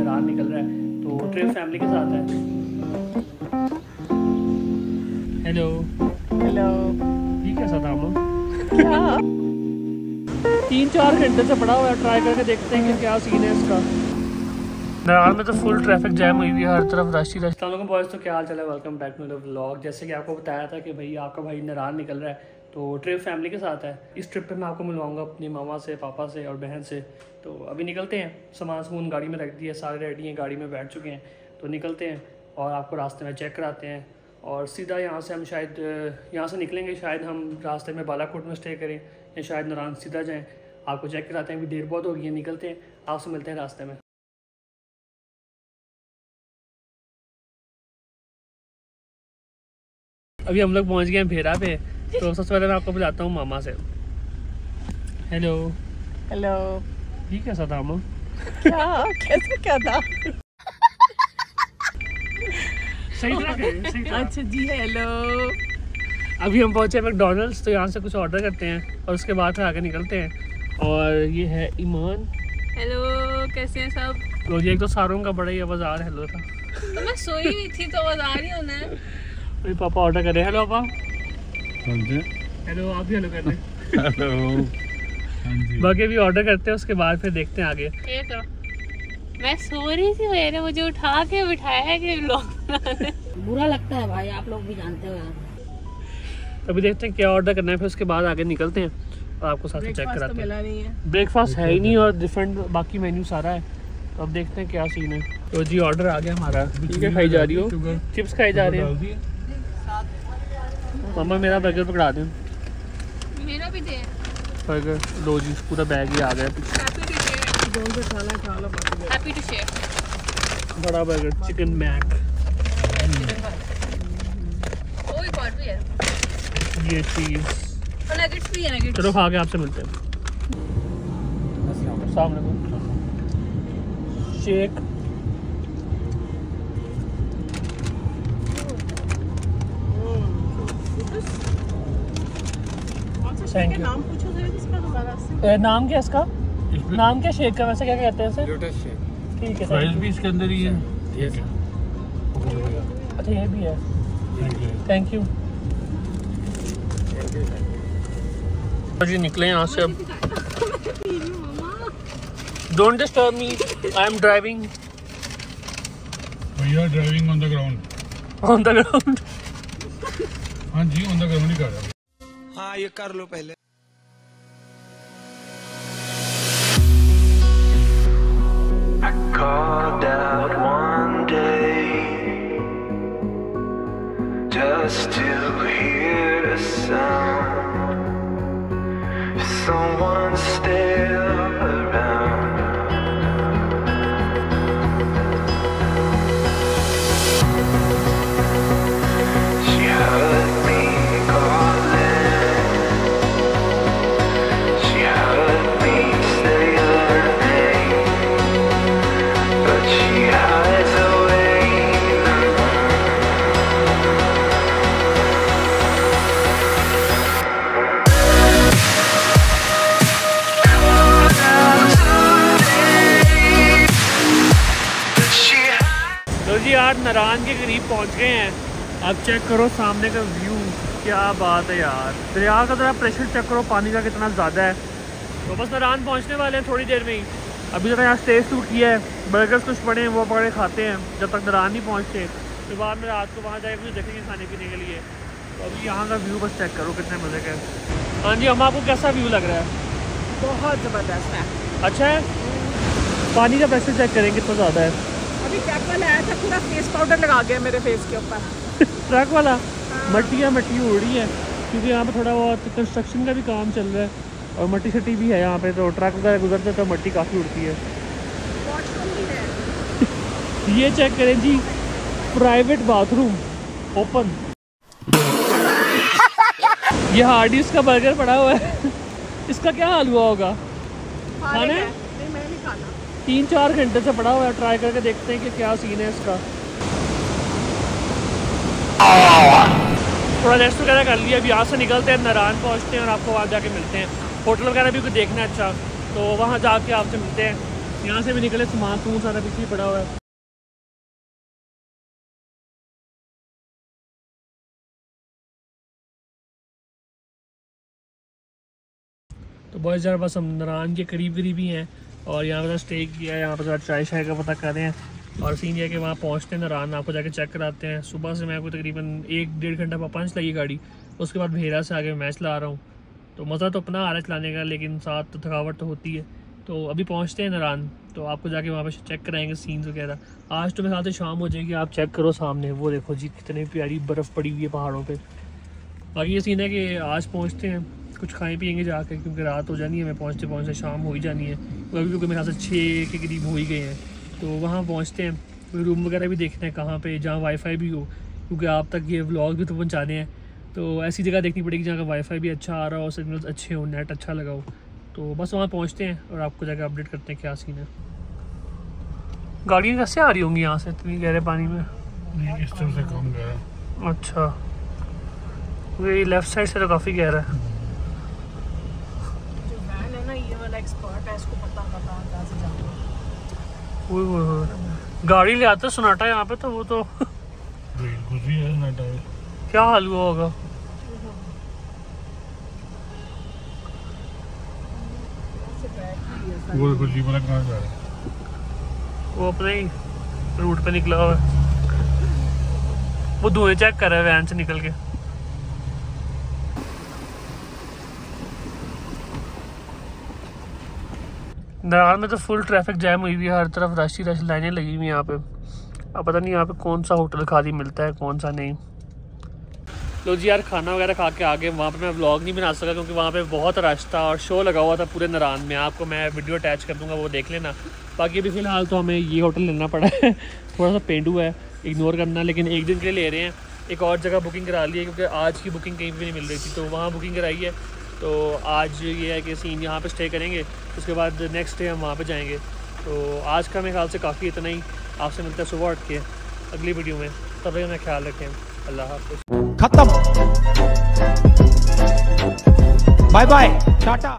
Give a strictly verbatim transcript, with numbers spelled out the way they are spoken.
नारायण निकल रहा है तो ट्रिप फैमिली के साथ है। हेलो हेलो, ये कैसा था हम क्या तीन चार घंटे से पड़ा हुआ है, ट्राई करके देखते हैं कि क्या सीन है इसका। नारायण में तो फुल ट्रैफिक जैम हुई हुई है, हर तरफ रश ही रश। अस्सलाम बॉयज़, तो क्या हाल चल है, welcome back to the vlog. जैसे कि आपको बताया था कि भाई आपका भाई नारायण निकल रहा है तो ट्रिप फैमिली के साथ है। इस ट्रिप पे मैं आपको मिलवाऊंगा अपनी मामा से, पापा से और बहन से। तो अभी निकलते हैं, सामान सामान गाड़ी में रख दिया, सारे रेडी हैं, गाड़ी में बैठ चुके हैं, तो निकलते हैं और आपको रास्ते में चेक कराते हैं। और सीधा यहाँ से हम शायद यहाँ से निकलेंगे, शायद हम रास्ते में बालाकोट में स्टे करें या शायद नारायण सीधा जाएँ। आपको चेक कराते हैं, अभी देर बहुत हो गई है, निकलते हैं, आपसे मिलते हैं रास्ते में। अभी हम लोग पहुंच गए हैं भेरा पे, तो सबसे पहले मैं आपको बुलाता हूँ मामा से। हेलो हेलो, ये कैसा था मामा? क्या कैसे क्या था? सही था क्या? सही था? अच्छा जी, हेलो। अभी हम पहुंचे मैकडॉनल्ड्स, तो यहाँ से कुछ ऑर्डर करते हैं और उसके बाद फिर आगे निकलते हैं। और ये है ईमान। हेलो, कैसे हैं सब? तो ये एक तो सारों का बड़ा ही आवाज आ रहा है। हेलो था तो मैं सोई हुई थी तो आवाज आ रही होना है। अभी पापा ऑर्डर कर रहे हैं। हेलो पापा। हेलो, आप भी हेलो कर रहे हैं। हेलो। बाकी भी ऑर्डर करते हैं, उसके बाद फिर देखते हैं आगे। ये तो मैं सो रही थी, मैंने मुझे उठा के बिठाया है कि व्लॉग बनाने। बुरा लगता है भाई, आप लोग भी जानते हो यार। अभी देखते हैं क्या ऑर्डर करना है, फिर उसके बाद आगे निकलते हैं और आपको साथ में चेक कराते हैं। मिला नहीं है, ब्रेकफास्ट है ही नहीं और डिफरेंट बाकी मेन्यू सारा है, तो अब देखते हैं क्या सीन है। तो जी ऑर्डर आ गया हमारा। ठीक है, खाई जा रही हो, चिप्स खाई जा रहे हो। मम्मा मेरा बर्गर पकड़ा दें। मेरा भी दे। बर्गर लो जी, पूरा बैग ही आ गया। Happy to share. बड़ा बर्गर, चिकन मैक, वो एक और भी है, ये चीज़। और नगेट्स भी है, नगेट्स। चलो खा के आपसे मिलते हैं। सामने शेक। Thank you. नाम पूछो जरा इसका दोबारा से। नाम क्या इसका? नाम क्या शेक का? वैसे क्या कहते हैं इसे? Lotus shake. ठीक है, प्राइस भी इसके अंदर ही है। ठीक है। अच्छा ये भी है, थैंक यू। जी निकले यहाँ से अब। Don't disturb me, I am driving. We are driving on the ground. On the ground. हाँ जी, ऑन द ग्राउंड ही कर रहा हूँ। हाँ, ये कर लो पहले। I called out one day just to hear a sound. Is someone still around? She heard me calling. She heard me say her name, but she hides away now. तो जी आज नारायण के करीब पहुंच गए हैं। अब चेक करो सामने का व्यू, क्या बात है यार। दरिया का जरा प्रेशर चेक करो, पानी का कितना ज़्यादा है। तो बस नारायण पहुंचने वाले हैं थोड़ी देर में ही। अभी जरा यहाँ स्टे शूट किया है, बर्गर्स कुछ पड़े हैं वो पड़े खाते हैं जब तक नारायण नहीं पहुँचते। फिर बाद में रात को वहाँ जाके कुछ देखेंगे खाने पीने के लिए। तो अभी यहाँ का व्यू बस चेक करो कितने मज़े का है। हाँ जी, हम आपको कैसा व्यू लग रहा है? बहुत जबरदस्त है। अच्छा है। पानी का प्रेशर चेक करें कितना ज़्यादा है। अभी ट्रक वाला आया था, पूरा फेस पाउडर लगा गया मेरे फेस के ऊपर। ट्रक वाला मट्टियाँ मट्टी उड़ रही है क्योंकि यहाँ पे थोड़ा बहुत कंस्ट्रक्शन का भी काम चल रहा है और मट्टी शट्टी भी है यहाँ पे, तो ट्रक वगैरह गुजरते तो मट्टी काफ़ी उड़ती है। ये चेक करें जी, प्राइवेट बाथरूम ओपन। ये हार्डीज का बर्गर पड़ा हुआ है। इसका क्या हाल हुआ होगा? खाना है? नहीं, मैं नहीं खाना। तीन चार घंटे से पड़ा हुआ है, ट्राई करके देखते हैं कि क्या सीन है इसका। थोड़ा रेस्ट वगैरह कर लिया, अभी यहाँ से निकलते हैं, नारायण पहुँचते हैं और आपको वहाँ जाके मिलते हैं। होटल वगैरह भी कुछ देखना है अच्छा, तो वहाँ जाके आपसे मिलते हैं। यहाँ से भी निकले सामान तू सारा पीछे पड़ा हुआ है। तो बॉयज़ यार बस हम नरान के करीब करीब ही हैं और यहाँ पर स्टे किया है, यहाँ पर चाय शाय का पता कर रहे हैं और सीन ये है कि वहाँ पहुँचते हैं नरान, आपको जाके चेक कराते हैं। सुबह से मैं को तकरीबन एक डेढ़ घंटा पंच लगी गाड़ी, उसके बाद भेरा से आगे मैं चला रहा हूँ। तो मज़ा तो अपना आ रहा है चलाने का, लेकिन साथ तो थकावट तो होती है। तो अभी पहुँचते हैं नरान, तो आपको जाके वहाँ पर चेक कराएँगे सीन्स वगैरह। आज तो मेरे ख्याल से शाम हो जाएगी, आप चेक करो सामने वो देखो जी कितनी प्यारी बर्फ़ पड़ी हुई है पहाड़ों पर। बाकी ये सीन है कि आज पहुँचते हैं, कुछ खाएं पियेंगे जाकर, क्योंकि रात हो जानी है, हमें पहुँचते पहुँचते शाम हो ही जानी है। अभी क्योंकि मेरे ख्याल से छः के करीब हो ही गए हैं। तो वहाँ पहुँचते हैं, कोई रूम वगैरह भी देखना है कहाँ पे, जहाँ वाईफाई भी हो, क्योंकि आप तक ये व्लॉग भी तो पहुँचाने हैं। तो ऐसी जगह देखनी पड़ेगी जहाँ का वाईफाई भी अच्छा आ रहा हो, सिग्नल्स अच्छे हो, नेट अच्छा लगा हो। तो बस वहाँ पहुँचते हैं और आपको जाकर अपडेट करते हैं क्या सीन है। गाड़ियाँ कैसे आ रही होंगी यहाँ से इतनी गहरे पानी में? नहीं, इस तरफ से कम गया। अच्छा, ये लेफ़्ट साइड से तो काफ़ी गहरा है। वो वो गाड़ी ले आते सुनाटा यहाँ पे, तो वो तो गुजरी है ना टाइम। क्या हाल हुआ होगा। वो गुजरी वाला कहाँ जा रहा है? वो अपने ही रूट पे निकला हुआ है, वो धुएं चेक कर रहा है वैन से निकल के। नरान में तो फुल ट्रैफिक जैम हुई हुई है, हर तरफ रश ही रश लाइनें लगी हुई हैं यहाँ पे। अब पता नहीं यहाँ पे कौन सा होटल खाली मिलता है कौन सा नहीं। लो जी यार, खाना वगैरह खा के आगे, वहाँ पे मैं व्लॉग नहीं बना सका क्योंकि वहाँ पे बहुत रश था और शो लगा हुआ था पूरे नरान में। आपको मैं वीडियो अटैच कर दूँगा, वो देख लेना। बाकी अभी फ़िलहाल तो हमें ये होटल लेना पड़ा है, थोड़ा सा पेंडू है, इग्नोर करना, लेकिन एक दिन के लिए ले रहे हैं। एक और जगह बुकिंग करा ली है क्योंकि आज की बुकिंग कहीं भी नहीं मिल रही थी, तो वहाँ बुकिंग कराई है। तो आज ये है कि सीन यहाँ पे स्टे करेंगे, उसके बाद नेक्स्ट डे हम वहाँ पे जाएंगे। तो आज का मेरे ख्याल से काफ़ी इतना ही। आपसे मिलता है सुबह उठ के अगली वीडियो में, तब तक अपना ख्याल रखें। अल्लाह हाफ़िज़। खत्म, बाय बाय, टाटा।